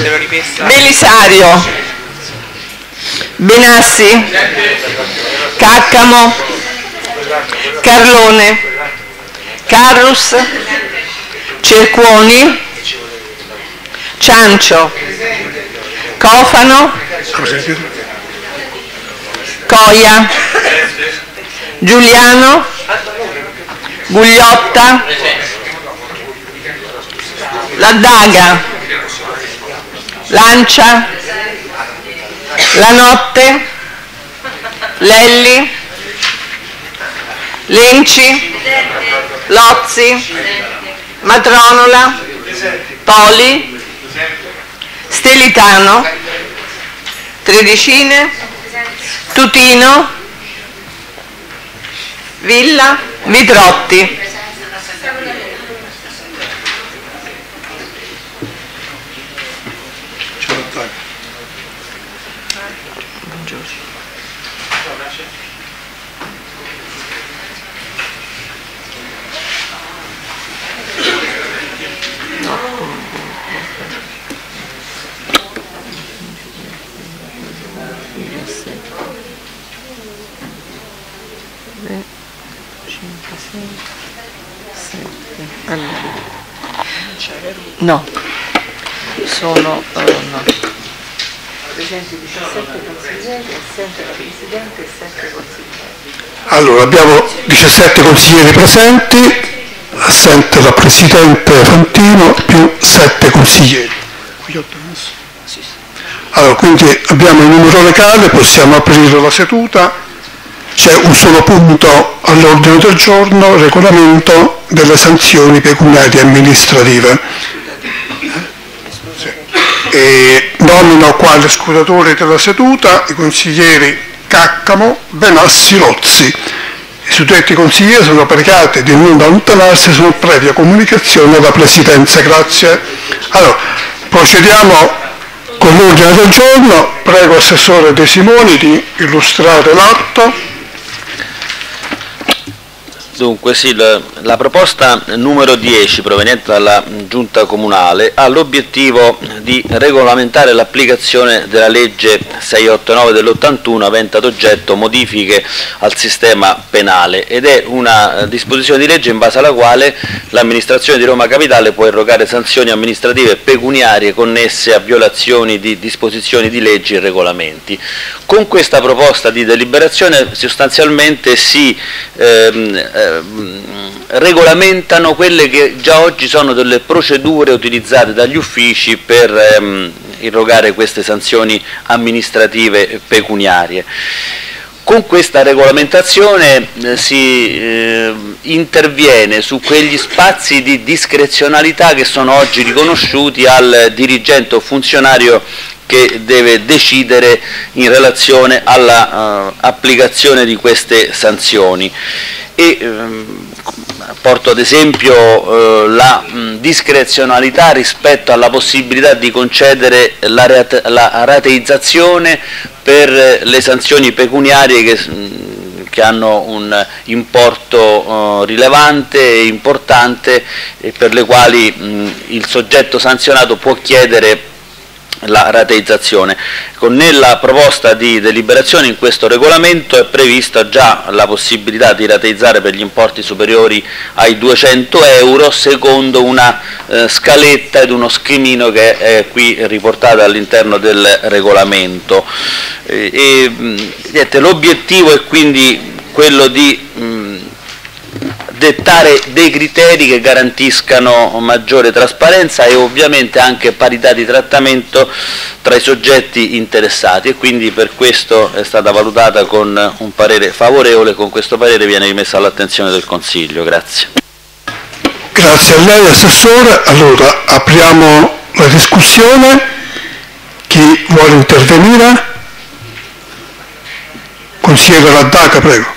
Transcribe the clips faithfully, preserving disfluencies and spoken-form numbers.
Belisario, Benassi, Caccamo, Carlone, Carrus, Cercuoni, Ciancio, Cofano, Coia, Giuliano, Gugliotta, Laddaga, Lancia, Lanotte, Lelli, Lenci, Lozzi, Matronola, Poli, Stelitano, Tredicine, Tutino, Villa, Vitrotti. No, sono uh, no. presenti diciassette consiglieri, assente la Presidente e sette consiglieri. Allora, abbiamo diciassette consiglieri presenti, assente la Presidente Fantino più sette consiglieri. Allora, quindi abbiamo il numero legale, possiamo aprire la seduta. C'è un solo punto all'ordine del giorno, regolamento delle sanzioni pecuniarie amministrative. E nomino quale scrutatori della seduta i consiglieri Caccamo, Benassi, Lozzi. I suddetti consiglieri sono pregati di non allontanarsi su previa comunicazione alla Presidenza. Grazie. Allora, procediamo con l'ordine del giorno. Prego Assessore De Simoni di illustrare l'atto. Dunque sì, la, la proposta numero dieci proveniente dalla Giunta Comunale ha l'obiettivo di regolamentare l'applicazione della legge seicentoottantanove dell'ottantuno avente ad oggetto modifiche al sistema penale ed è una disposizione di legge in base alla quale l'amministrazione di Roma Capitale può erogare sanzioni amministrative pecuniarie connesse a violazioni di disposizioni di leggi e regolamenti. Con questa proposta di deliberazione sostanzialmente si ehm, regolamentano quelle che già oggi sono delle procedure utilizzate dagli uffici per ehm, irrogare queste sanzioni amministrative pecuniarie. Con questa regolamentazione eh, si eh, interviene su quegli spazi di discrezionalità che sono oggi riconosciuti al dirigente o funzionario che deve decidere in relazione all'applicazione uh, di queste sanzioni. E ehm, porto ad esempio eh, la mh, discrezionalità rispetto alla possibilità di concedere la, rate, la rateizzazione per le sanzioni pecuniarie che, mh, che hanno un importo eh, rilevante e importante e per le quali mh, il soggetto sanzionato può chiedere la rateizzazione. Con nella proposta di deliberazione in questo regolamento è prevista già la possibilità di rateizzare per gli importi superiori ai duecento euro secondo una eh, scaletta ed uno schemino che è qui riportato all'interno del regolamento. E, e l'obiettivo è quindi quello di mh, dettare dei criteri che garantiscano maggiore trasparenza e ovviamente anche parità di trattamento tra i soggetti interessati e quindi per questo è stata valutata con un parere favorevole. Con questo parere viene rimessa all'attenzione del Consiglio. Grazie. Grazie a lei Assessore. Allora apriamo la discussione. Chi vuole intervenire? Consigliere Laddaga, prego.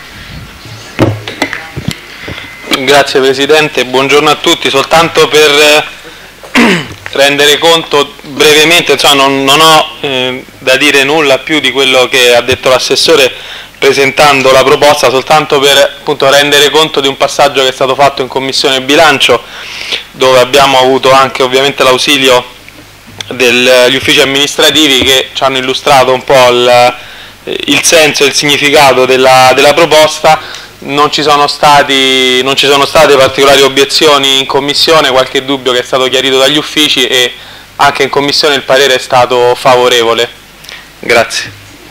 Grazie Presidente, buongiorno a tutti. Soltanto per eh, rendere conto brevemente, insomma, non, non ho eh, da dire nulla più di quello che ha detto l'assessore presentando la proposta, soltanto per appunto rendere conto di un passaggio che è stato fatto in Commissione Bilancio, dove abbiamo avuto anche ovviamente l'ausilio degli uffici amministrativi che ci hanno illustrato un po' il, il senso e il significato della, della proposta. Non ci sono stati, non ci sono state particolari obiezioni in commissione, qualche dubbio che è stato chiarito dagli uffici e anche in commissione il parere è stato favorevole. Grazie.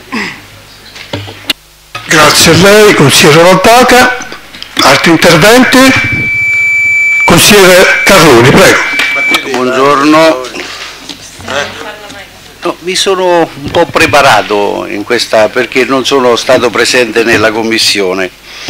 Grazie a lei, consigliere Valdaca. Altri interventi? Consigliere Carloni, prego. Buongiorno. No, mi sono un po' preparato in questa perché non sono stato presente nella commissione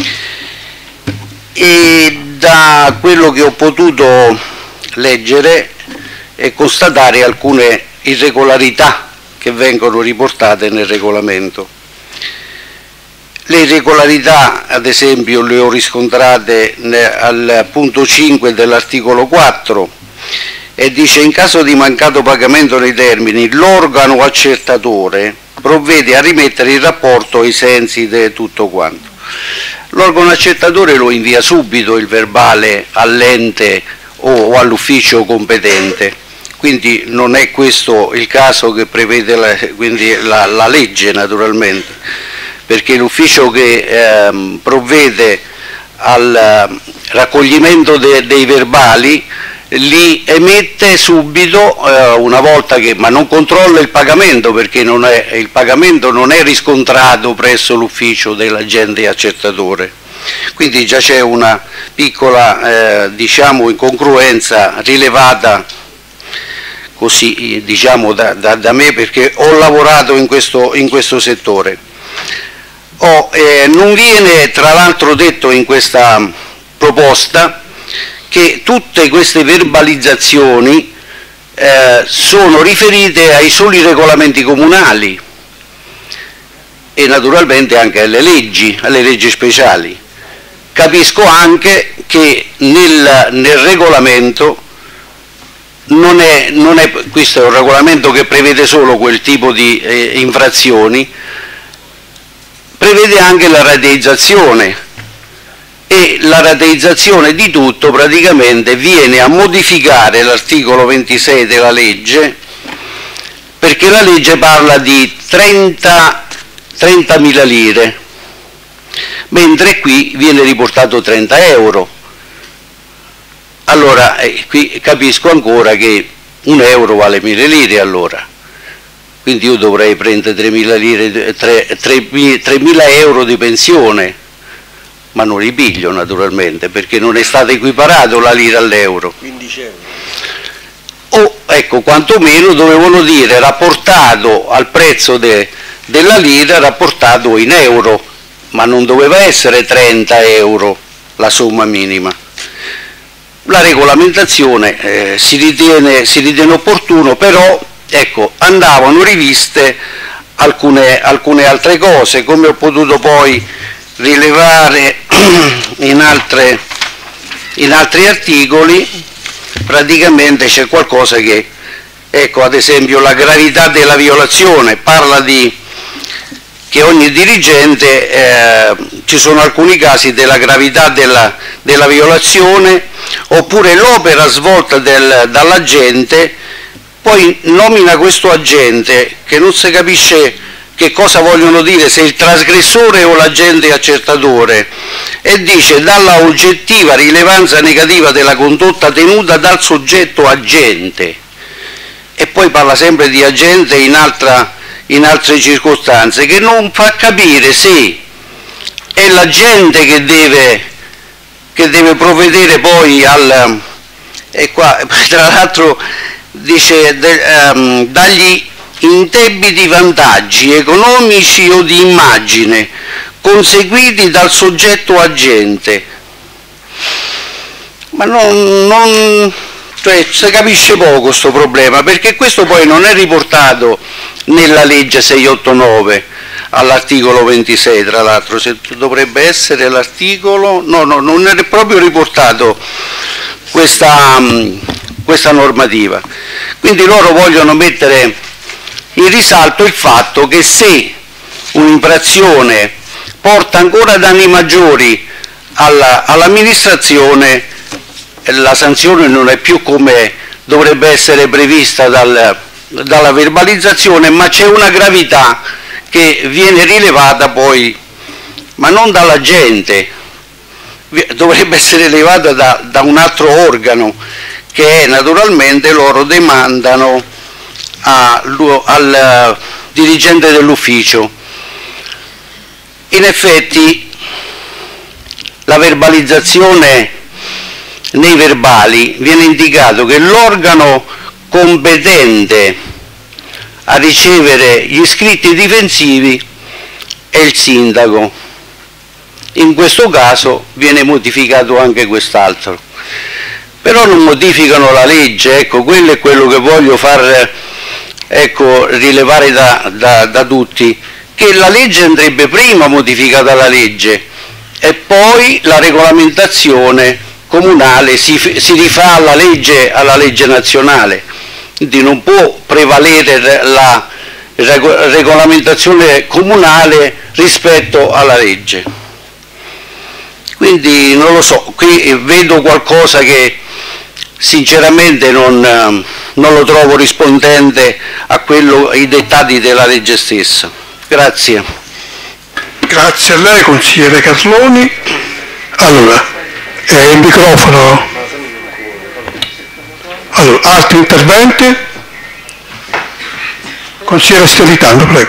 e da quello che ho potuto leggere e constatare alcune irregolarità che vengono riportate nel regolamento. Le irregolarità, ad esempio, le ho riscontrate al punto cinque dell'articolo quattro e dice: in caso di mancato pagamento nei termini, l'organo accertatore provvede a rimettere il rapporto ai sensi di tutto quanto. L'organo accertatore lo invia subito il verbale all'ente o all'ufficio competente, quindi non è questo il caso che prevede la, quindi la, la legge naturalmente, perché l'ufficio che ehm, provvede al raccoglimento de, dei verbali li emette subito eh, una volta che, ma non controlla il pagamento, perché non è, il pagamento non è riscontrato presso l'ufficio dell'agente accertatore. Quindi già c'è una piccola eh, diciamo incongruenza rilevata così diciamo da, da, da me, perché ho lavorato in questo, in questo settore. Oh, eh, non viene tra l'altro detto in questa proposta che tutte queste verbalizzazioni eh, sono riferite ai soli regolamenti comunali e naturalmente anche alle leggi, alle leggi speciali. Capisco anche che nel, nel regolamento non è, non è, questo è un regolamento che prevede solo quel tipo di eh, infrazioni, prevede anche la rateizzazione. E la rateizzazione di tutto praticamente viene a modificare l'articolo ventisei della legge, perché la legge parla di trentamila lire, mentre qui viene riportato trenta euro. Allora eh, qui capisco ancora che un euro vale mille lire, allora quindi io dovrei prendere tremila lire, tremila euro di pensione, ma non li piglio naturalmente, perché non è stato equiparato la lira all'euro. quindici euro. O ecco, quantomeno dovevano dire rapportato al prezzo de, della lira, rapportato in euro, ma non doveva essere trenta euro la somma minima. La regolamentazione eh, si, ritiene, si ritiene opportuno, però ecco, andavano riviste alcune, alcune altre cose, come ho potuto poi rilevare in, altre, in altri articoli. Praticamente c'è qualcosa che, ecco, ad esempio la gravità della violazione, parla di che ogni dirigente, eh, ci sono alcuni casi della gravità della, della violazione, oppure l'opera svolta del, dall'agente, poi nomina questo agente che non si capisce che cosa vogliono dire, se il trasgressore o l'agente accertatore, e dice dalla oggettiva rilevanza negativa della condotta tenuta dal soggetto agente, e poi parla sempre di agente in, altra, in altre circostanze, che non fa capire se è l'agente che deve, che deve provvedere poi al, e qua tra l'altro dice de, um, dagli indebiti vantaggi economici o di immagine conseguiti dal soggetto agente, ma non, non cioè, si capisce poco questo problema, perché questo poi non è riportato nella legge seicentottantanove all'articolo ventisei, tra l'altro dovrebbe essere l'articolo, no, no, non è proprio riportato questa, questa normativa. Quindi loro vogliono mettere in risalto il fatto che se un'infrazione porta ancora danni maggiori all'amministrazione, la sanzione non è più come dovrebbe essere prevista dal, dalla verbalizzazione, ma c'è una gravità che viene rilevata poi, ma non dalla gente, dovrebbe essere rilevata da, da un altro organo, che è naturalmente loro demandano a, al dirigente dell'ufficio. In effetti la verbalizzazione, nei verbali viene indicato che l'organo competente a ricevere gli scritti difensivi è il sindaco. In questo caso viene modificato anche quest'altro. Però non modificano la legge, ecco, quello è quello che voglio far ecco, rilevare da, da, da tutti, che la legge andrebbe prima modificata la legge e poi la regolamentazione comunale si, si rifà alla legge, alla legge nazionale. Quindi non può prevalere la regolamentazione comunale rispetto alla legge. Quindi non lo so, qui vedo qualcosa che sinceramente non, non lo trovo rispondente a quello, ai dettati della legge stessa. Grazie. Grazie a lei, consigliere Carloni. Allora, eh, il microfono. Allora, altri interventi? Consigliere Stelitano, prego.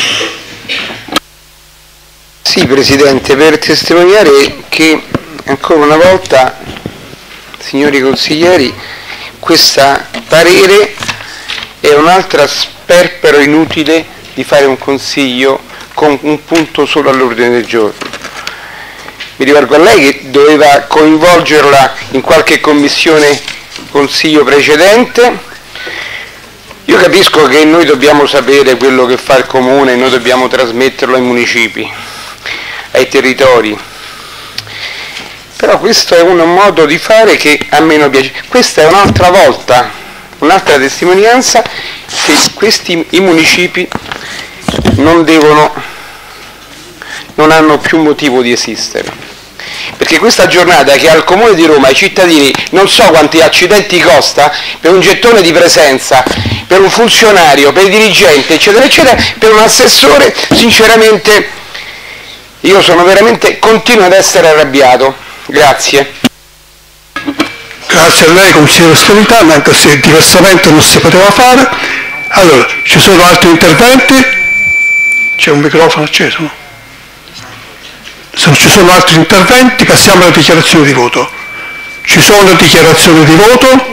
Sì, Presidente, per testimoniare che ancora una volta, signori consiglieri, questo parere è un'altra sperpero inutile di fare un consiglio con un punto solo all'ordine del giorno. Mi rivolgo a lei che doveva coinvolgerla in qualche commissione consiglio precedente. Io capisco che noi dobbiamo sapere quello che fa il comune, noi dobbiamo trasmetterlo ai municipi, ai territori, però questo è un modo di fare che a me non piace. Questa è un'altra volta, un'altra testimonianza che questi i municipi non devono, non hanno più motivo di esistere. Perché questa giornata che al Comune di Roma, ai cittadini, non so quanti accidenti costa per un gettone di presenza, per un funzionario, per i dirigenti, eccetera, eccetera, per un assessore, sinceramente io sono veramente, continuo ad essere arrabbiato. Grazie. Grazie a lei, consigliere Stelitano, anche se diversamente non si poteva fare. Allora, ci sono altri interventi? C'è un microfono acceso, no? Se non ci sono altri interventi, passiamo alla dichiarazione di voto. Ci sono dichiarazioni di voto?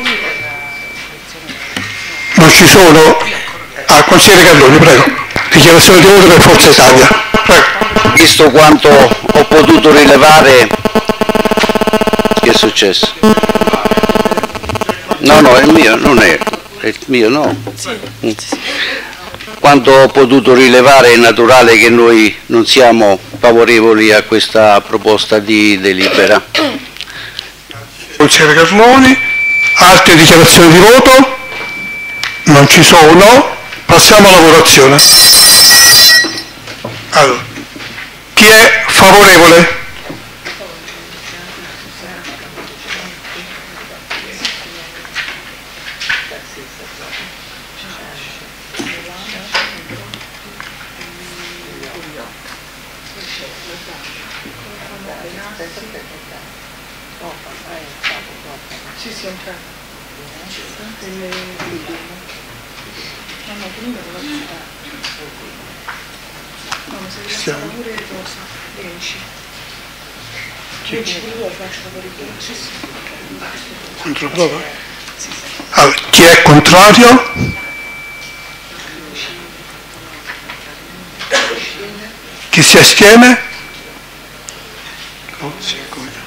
Non ci sono? Ah, consigliere Carloni, prego. Dichiarazione di voto per Forza Italia. Prego. Visto quanto ho potuto rilevare, che è successo? No, no, è il mio, non è, è il mio, no. Quanto ho potuto rilevare è naturale che noi non siamo favorevoli a questa proposta di delibera. Consigliere Carloni, altre dichiarazioni di voto? Non ci sono? Passiamo alla votazione. Allora, chi è favorevole? Controprova? Allora, chi è contrario? Chi si astiene? Oh, sì, come no.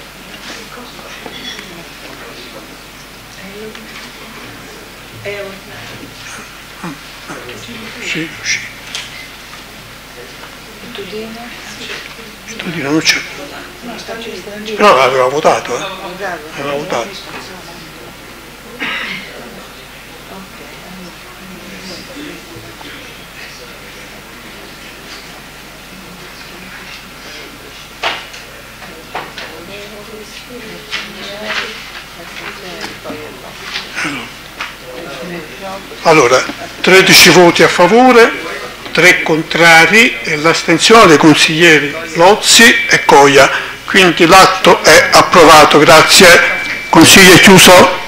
Sì, sì. Tudino non c'è. Però aveva votato, eh? Aveva votato. Allora, Allora, tredici voti a favore, tre contrari e l'astensione dei consiglieri Lozzi e Coia. Quindi l'atto è approvato. Grazie. Consiglio è chiuso.